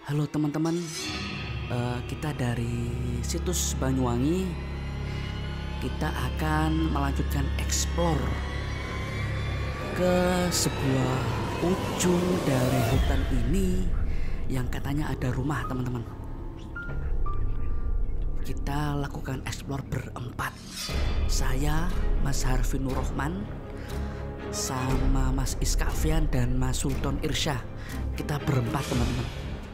Halo teman-teman, kita dari situs Banyuwangi. Kita akan melanjutkan explore ke sebuah ujung dari hutan ini yang katanya ada rumah, teman-teman. Kita lakukan explore berempat. Saya, Mas Harvin Nurrohman, sama Mas Iskafian dan Mas Sultan Irsyah. Kita berempat, teman-teman.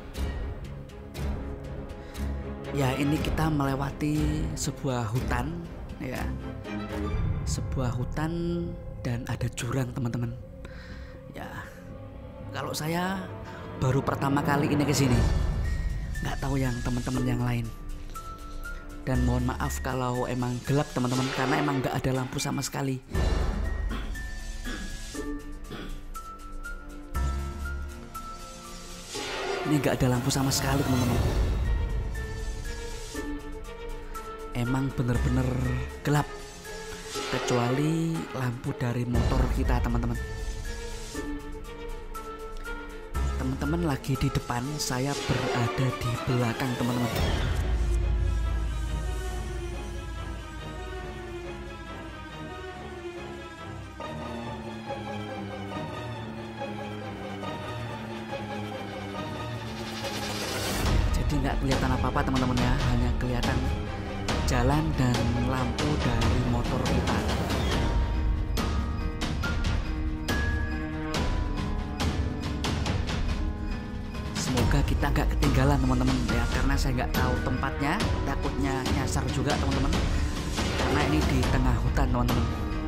Ya, ini kita melewati sebuah hutan, ya, sebuah hutan dan ada jurang, teman-teman. Ya, kalau saya baru pertama kali ini ke sini, nggak tahu yang teman-teman yang lain. Dan mohon maaf kalau emang gelap, teman-teman, karena emang nggak ada lampu sama sekali. Ini nggak ada lampu sama sekali, teman-teman. Emang bener-bener gelap, kecuali lampu dari motor kita, teman-teman. Teman-teman lagi di depan, saya berada di belakang, teman-teman. Jadi nggak kelihatan apa-apa, teman-teman, ya, hanya kelihatan jalan dan lampu dari motor kita. Semoga kita nggak ketinggalan, teman-teman, ya, karena saya nggak tahu tempatnya, takutnya nyasar juga, teman-teman, karena ini di tengah hutan, teman-teman.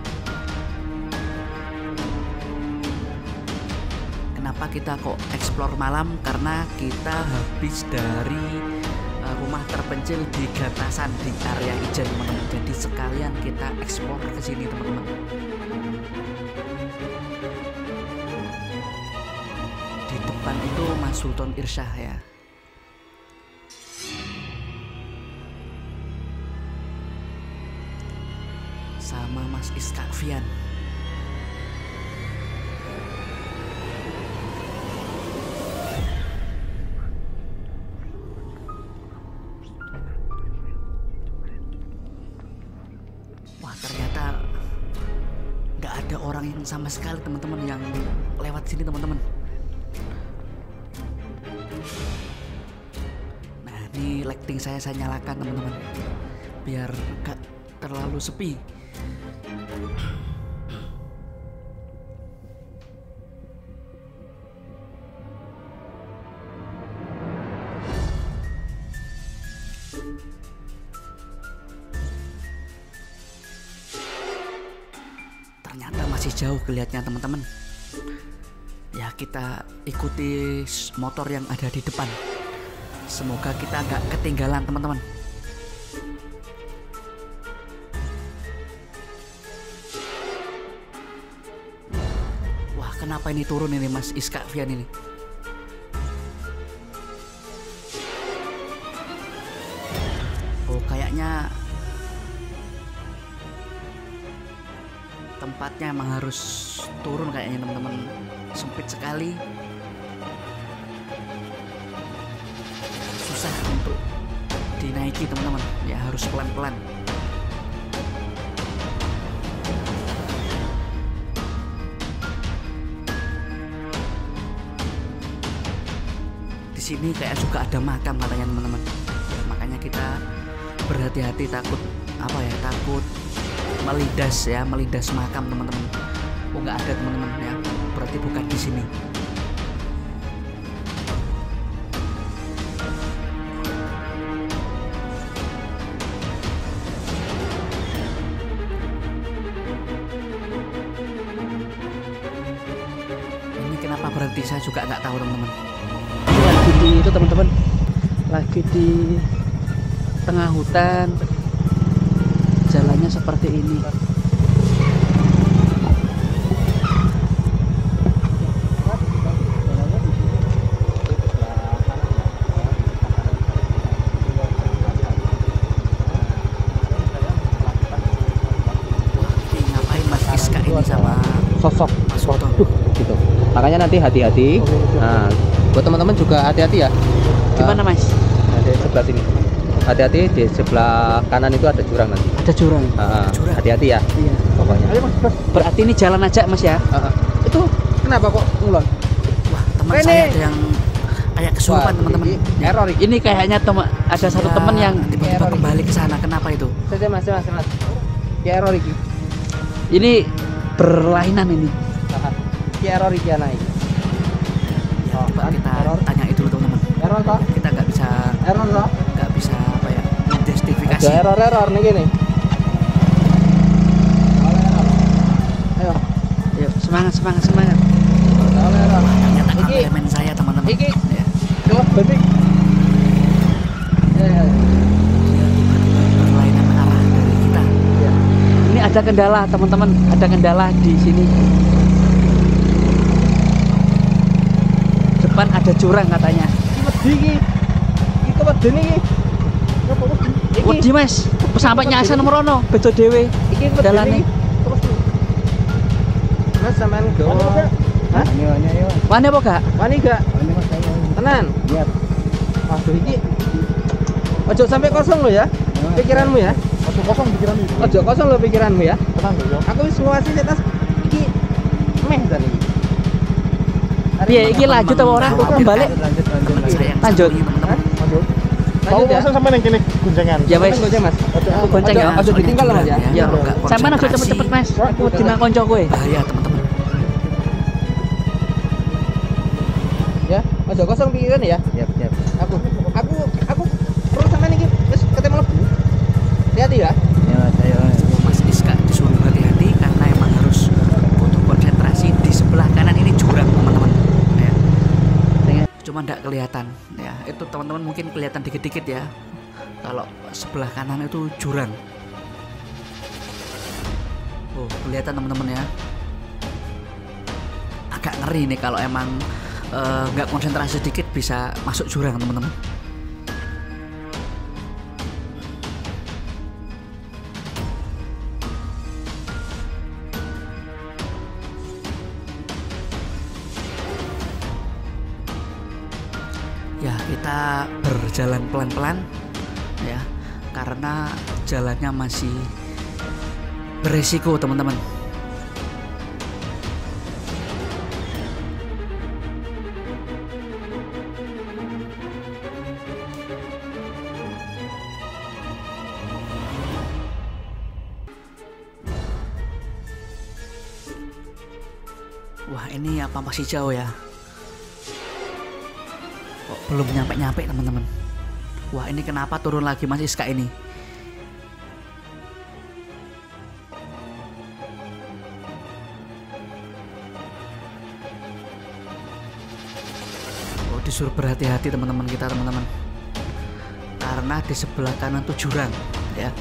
Kenapa kita kok explore malam? Karena kita habis dari rumah terpencil di Gatasan di area Ijen, teman-teman. Jadi sekalian kita explore ke sini, teman-teman. Di depan itu Mas Sultan Irsyah, ya. Sama Mas Iskafian. Wah, ternyata nggak ada orang yang sama sekali, teman-teman, yang lewat sini, teman-teman. Nah, ini lighting saya nyalakan, teman-teman, biar nggak terlalu sepi. Ternyata masih jauh kelihatannya, teman-teman. Ya, kita ikuti motor yang ada di depan. Semoga kita nggak ketinggalan, teman-teman. Wah, kenapa ini turun ini, Mas Iskafian ini? Oh, kayaknya tempatnya emang harus turun kayaknya, teman-teman. Sempit sekali, susah untuk dinaiki, teman-teman. Ya, harus pelan-pelan. Di sini kayak juga ada makam katanya, teman-teman. Ya, makanya kita berhati-hati, takut takut melindas, ya, melindas makam, teman-teman. Oh, nggak ada, teman-teman, ya, berarti bukan di sini. Ini kenapa berhenti, saya juga nggak tahu, teman-teman. Ini lagi di itu, teman-teman, lagi di tengah hutan. Jalannya seperti ini. Ngapain Mas Iska ini sama sosok Mas Sultan? gitu. Makanya nanti hati-hati. Nah, buat teman-teman juga hati-hati ya. Gimana Mas? Di sebelah sini. Hati-hati, di sebelah kanan itu ada jurang nanti. Ada jurang. Jurang. Hati-hati ya. Iya. Pokoknya. Ayo Mas, Mas. Berarti ini jalan aja Mas ya? Itu kenapa kok ngulon? Wah, teman Rene. saya ada yang kayak kesurupan teman-teman. Error ini. Ini kayaknya ada satu Ya, teman yang tiba-tiba error ini. kembali ke sana. Kenapa itu? Mas. Ya error iki. Ini berlainan ini. Ya error iki anak iki. Ya, coba kita error. tanya itu teman-teman. Error toh? Kita nggak bisa apa ya menjustifikasi. Ada error nih gini. Ayo. Ayo, semangat. Error. Ternyata Iki. elemen saya teman-teman. Iki. Ya. Coba berhenti. Ya. Berlainan arah dari kita. Ya. Ini ada kendala teman-teman, ada kendala di sini. Depan ada jurang katanya. Wedi iki. Iki wedi iki. Iki. Wedi Mas, sampai nyasar merono, bedo dhewe. Iki Dalane. Terus. Mas sampean go. Hah? Ayo. Mana apa gak? Wani gak? Tenan. Iya. Waduh iki. Ojo sampai kosong lo ya. Pikiranmu ya. Ojo kosong pikiran itu. Ojo kosong lo pikiranmu ya. Tenang lho ya. Aku wis nguasi setas iki meh tadi. Piye iki lanjut apa ora? Balik. Lanjut. Lanjut. Hah? Lanjut. Lanjut ya. Langsung sampai yang kini gunjangan. Ya wes. Aja Mas. Aku gonceng ya. Ojo ditinggal loh Mas ya. Ya, sampean aja cepet-cepet Mas. Aku dina kanca kowe. Bahaya teman-teman. Ya, ojo kosong pikiran ya. Siap. Aku perlu sampean iki wis ketemu lebu. Hati-hati ya. Ya Mas, ayo. Mas Iska disuruh hati-hati karena emang harus butuh konsentrasi. Di sebelah kanan ini jurang teman-teman ya. Cuma nggak kelihatan ya. Itu teman-teman mungkin kelihatan dikit-dikit ya. Kalau sebelah kanan itu jurang. Oh, kelihatan teman-teman ya. Agak ngeri nih kalau emang nggak konsentrasi sedikit bisa masuk jurang teman-teman. Ya, kita berjalan pelan-pelan ya, karena jalannya masih beresiko teman-teman. Wah, ini apa masih jauh ya? Kok belum nyampe-nyampe teman-teman. Wah, ini kenapa turun lagi Mas Iska ini? Oh, disuruh berhati-hati teman-teman kita teman-teman. Karena di sebelah kanan tuh jurang ya.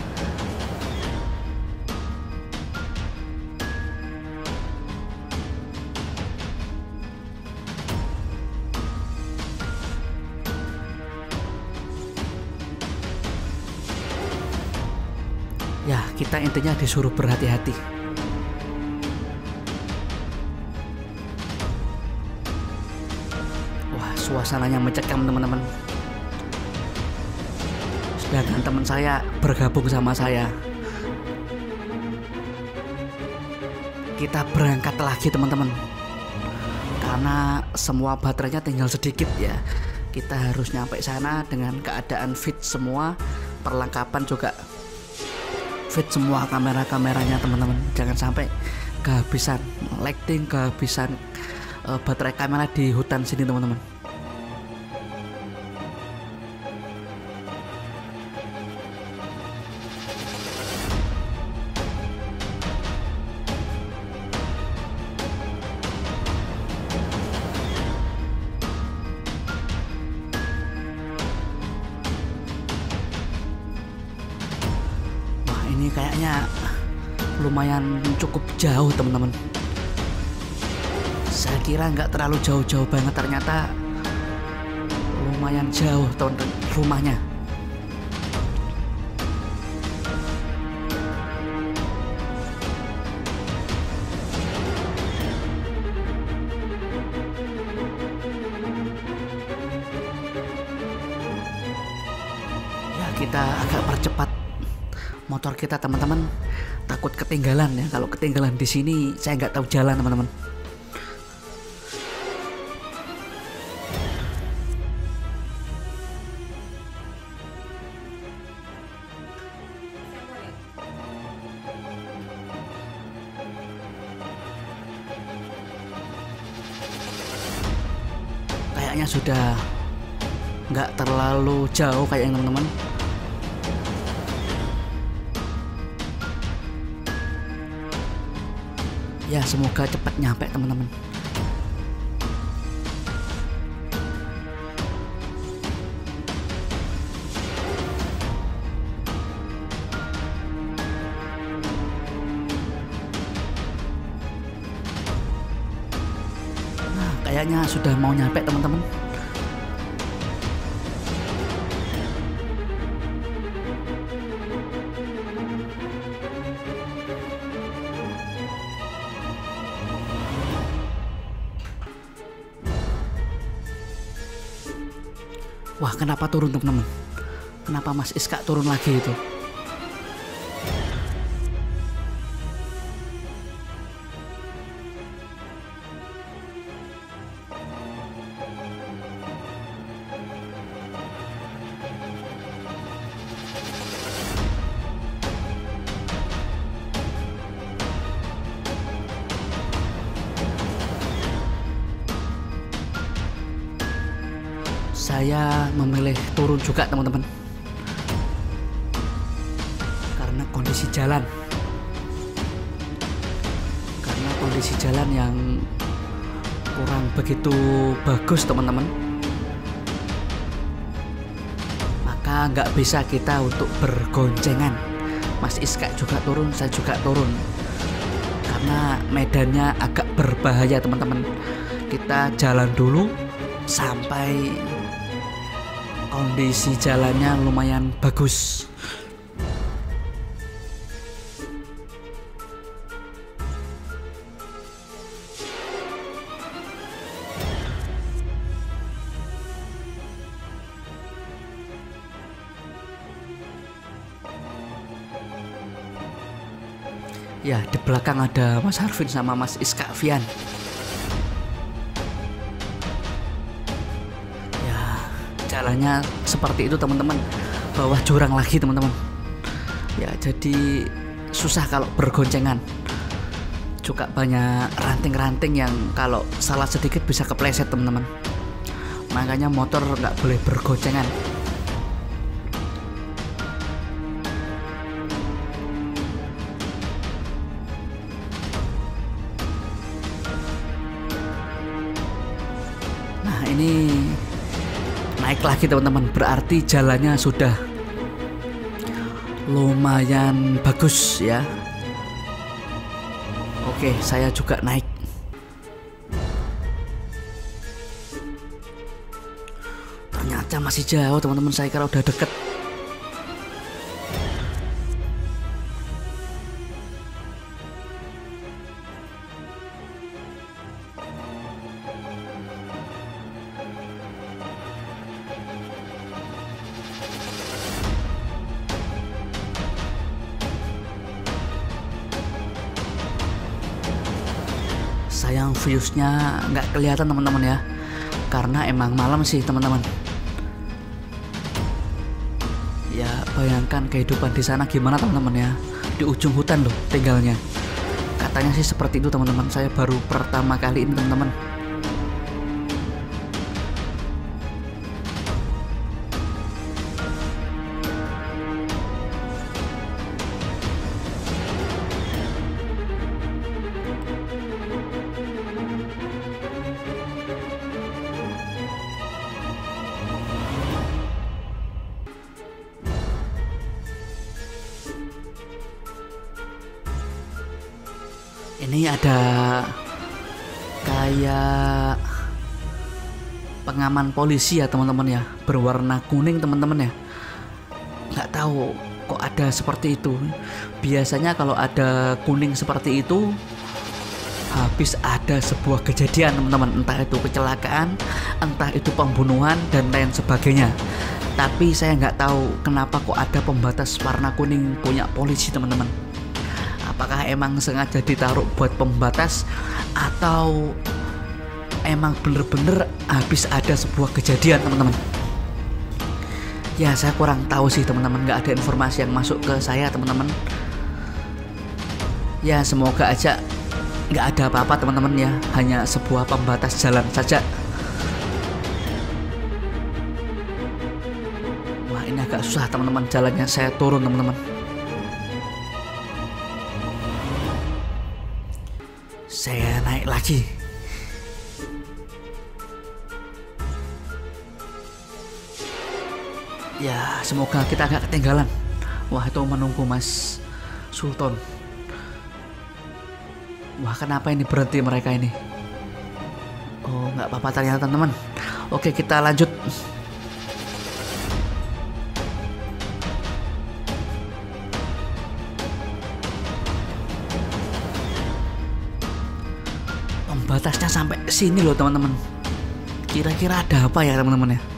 Ya, kita intinya disuruh berhati-hati. Wah, suasananya mencekam teman-teman. Sedangkan teman saya bergabung sama saya. Kita berangkat lagi teman-teman. Karena semua baterainya tinggal sedikit ya. Kita harus nyampe sana dengan keadaan fit semua, perlengkapan juga fit semua, kamera-kameranya teman-teman. Jangan sampai kehabisan lighting, kehabisan baterai kamera di hutan sini teman-teman. Ini kayaknya lumayan cukup jauh teman-teman. Saya kira nggak terlalu jauh-jauh banget, ternyata lumayan jauh teman-teman rumahnya. kita agak percepat motor kita teman-teman, takut ketinggalan ya. Kalau ketinggalan di sini saya nggak tahu jalan teman-teman. Kayaknya sudah nggak terlalu jauh kayaknya teman-teman. Ya semoga cepat nyampe teman-teman. Nah kayaknya sudah mau nyampe teman-teman. Wah, kenapa turun teman-teman? Kenapa Mas Iska turun lagi itu? Saya memilih turun juga teman-teman, karena kondisi jalan yang kurang begitu bagus teman-teman. Maka nggak bisa kita untuk bergoncengan. Mas Iska juga turun, saya juga turun, karena medannya agak berbahaya teman-teman. Kita jalan dulu sampai kondisi jalannya lumayan bagus. Ya, di belakang ada Mas Harvin sama Mas Iska Fian. Jalannya seperti itu teman-teman, bawah jurang lagi teman-teman. Ya jadi susah kalau bergoncengan. Juga banyak ranting-ranting yang kalau salah sedikit bisa kepleset teman-teman. Makanya motor nggak boleh bergoncengan. Nah ini naik lagi teman-teman, berarti jalannya sudah lumayan bagus ya. Oke, saya juga naik. Ternyata masih jauh teman-teman, saya kira udah deket. Sayang viewsnya nggak kelihatan teman-teman ya, karena emang malam sih teman-teman. Ya bayangkan kehidupan di sana gimana teman-teman ya, di ujung hutan loh tinggalnya. Katanya sih seperti itu teman-teman, saya baru pertama kali ini teman-teman. Ini ada kayak pengaman polisi ya teman-teman ya, berwarna kuning teman-teman ya. Nggak tahu kok ada seperti itu. Biasanya kalau ada kuning seperti itu habis ada sebuah kejadian teman-teman, entah itu kecelakaan, entah itu pembunuhan dan lain sebagainya. Tapi saya nggak tahu kenapa kok ada pembatas warna kuning punya polisi teman-teman. Apakah emang sengaja ditaruh buat pembatas atau emang bener-bener habis ada sebuah kejadian teman-teman? Ya saya kurang tahu sih teman-teman, nggak ada informasi yang masuk ke saya teman-teman. Ya semoga aja nggak ada apa-apa teman-teman ya, hanya sebuah pembatas jalan saja. Wah ini agak susah teman-teman jalannya, saya turun teman-teman. Saya naik lagi. Ya semoga kita nggak ketinggalan. Wah itu menunggu Mas Sultan. Wah kenapa ini berhenti mereka ini? Oh nggak apa-apa ternyata teman-teman. Oke kita lanjut. Pembatasnya sampai sini loh teman-teman. Kira-kira ada apa ya teman-teman ya?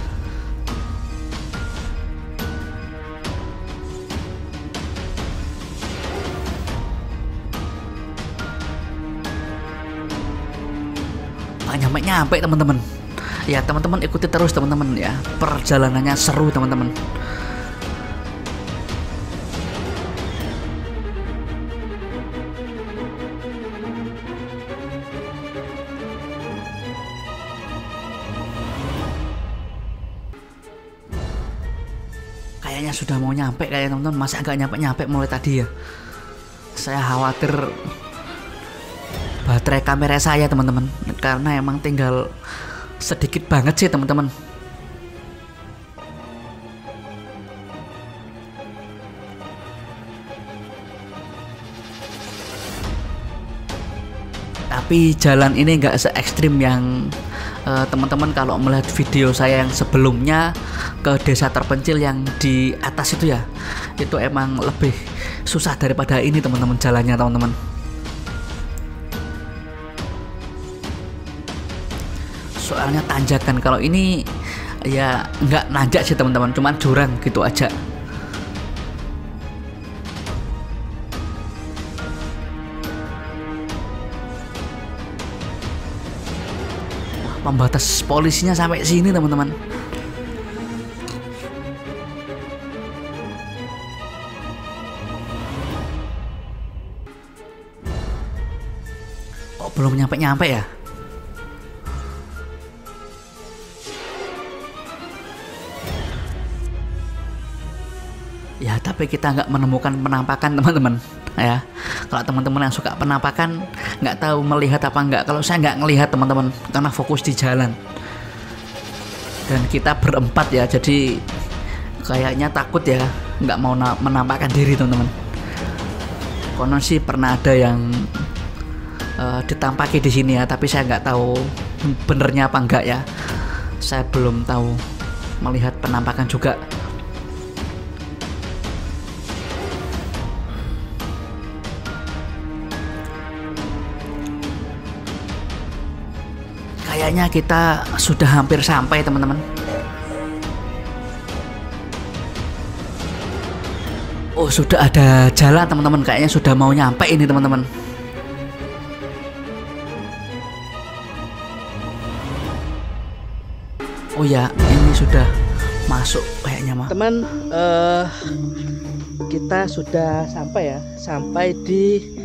Nyampe teman-teman. Ya teman-teman ikuti terus teman-teman ya. Perjalanannya seru teman-teman. Kayaknya sudah mau nyampe kayak teman-teman. Masa nggak nyampe mulai tadi ya? Saya khawatir baterai kamera saya teman-teman, karena emang tinggal sedikit banget sih teman-teman. Tapi jalan ini nggak se ekstrim yang teman-teman kalau melihat video saya yang sebelumnya ke desa terpencil yang di atas itu ya, itu emang lebih susah daripada ini teman-teman jalannya teman-teman. Soalnya tanjakan, kalau ini ya nggak nanjak sih teman-teman, cuman jurang gitu aja. Wah, pembatas polisinya sampai sini teman-teman. Oh belum nyampe-nyampe ya? Ya tapi kita nggak menemukan penampakan teman-teman ya. Kalau teman-teman yang suka penampakan nggak tahu melihat apa nggak, kalau saya nggak ngelihat teman-teman karena fokus di jalan. Dan kita berempat ya, jadi kayaknya takut ya, nggak mau menampakkan diri teman-teman. Konon sih pernah ada yang ditampaki di sini ya, tapi saya nggak tahu benernya apa enggak ya. Saya belum tahu melihat penampakan juga. Kayaknya kita sudah hampir sampai teman-teman. Oh sudah ada jalan teman-teman, kayaknya sudah mau nyampe ini teman-teman. Oh ya ini sudah masuk kayaknya mah. Teman, kita sudah sampai ya, sampai di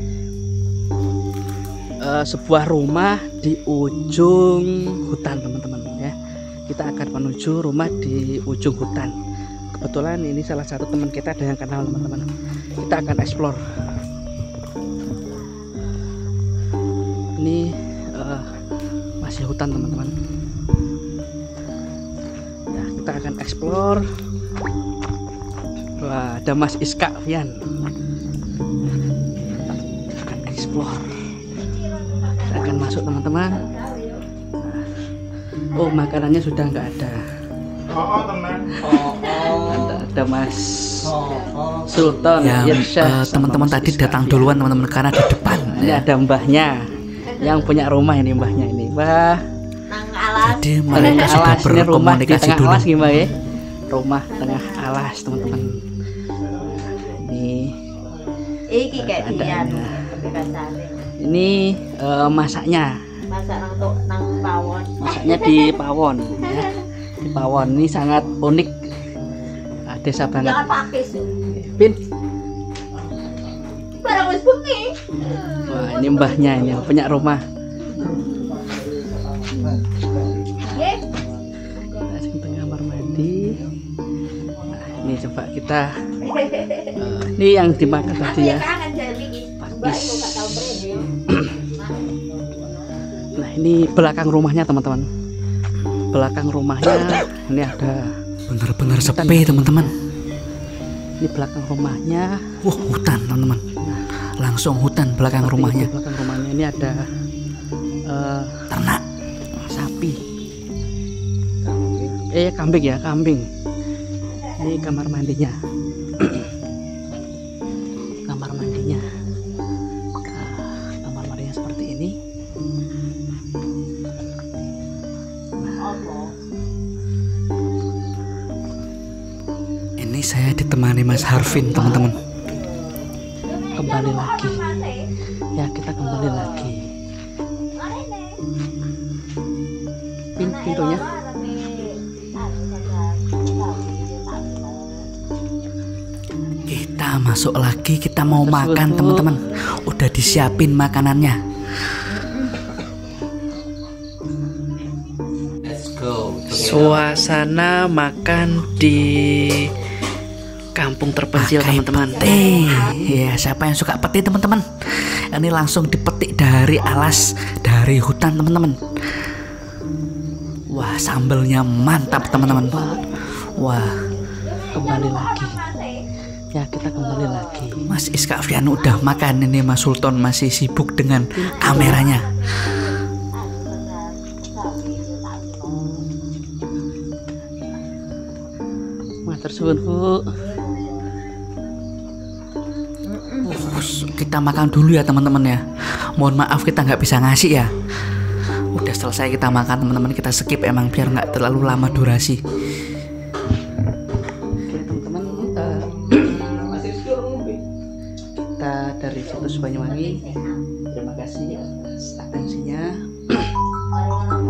sebuah rumah di ujung hutan teman-teman ya. Kita akan menuju rumah di ujung hutan. Kebetulan ini salah satu teman kita ada yang kenal teman-teman. Kita akan explore. Ini masih hutan teman-teman. Nah, kita akan explore. Wah, ada Mas Iska Fian. Kita akan explore. Akan masuk teman-teman. Oh makanannya sudah nggak ada. Ada Mas Sultan Ya teman-teman tadi datang duluan teman-teman karena di depan. Ini Ya. ada mbahnya yang punya rumah ini, mbahnya ini. Wah. Jadi mereka sudah Alas, ini rumah di berkomunikasi tengah dulu. alas gimana ya? rumah tengah alas teman-teman. Ini Iki kayak keadaannya. biasane. Ini masaknya. Masak nang pawon. Masaknya di pawon ya. Di pawon ini sangat unik. Desa banget. Jangan pakai sih. Pin. Barang wis bengi. Wah, ini mbahnya ini punya rumah. Nggih. Kita sing teng kamar mandi. Nah, ini coba kita ini yang dimakan tadi ya. Kangen jali iki. Mbak iku gak tau mrene. Nah, ini belakang rumahnya teman-teman. Belakang rumahnya ini ada Bener-bener sepi teman-teman. ini belakang rumahnya. Wah, hutan teman-teman. Langsung hutan belakang Seperti rumahnya. itu, belakang rumahnya ini ada Ternak. sapi. Kambing ya, kambing. Ini kamar mandinya. Kamar mandinya. Kamar mandinya seperti ini. Ini saya ditemani Mas Harvin teman-teman. Kembali lagi. Ya, kita kembali lagi. Pintunya. Kita masuk lagi, kita mau Tersebut, makan Bu. teman-teman. Udah disiapin makanannya. Suasana makan di kampung terpencil Pakai teman-teman. pete. Ya, siapa yang suka pete teman-teman? Ini langsung dipetik dari alas, dari hutan teman-teman. Wah, sambelnya mantap teman-teman. Wah, Kembali lagi. Ya, kita kembali lagi. Mas Iskafian udah makan, ini Mas Sultan masih sibuk dengan kameranya. Matur suwun, Bu. Kita makan dulu ya teman-teman ya. Mohon maaf kita nggak bisa ngasih ya. Udah selesai kita makan teman-teman, kita skip emang biar nggak terlalu lama durasi. Oke, teman-teman, kita dari Situs Banyuwangi. Terima kasih atas atensinya.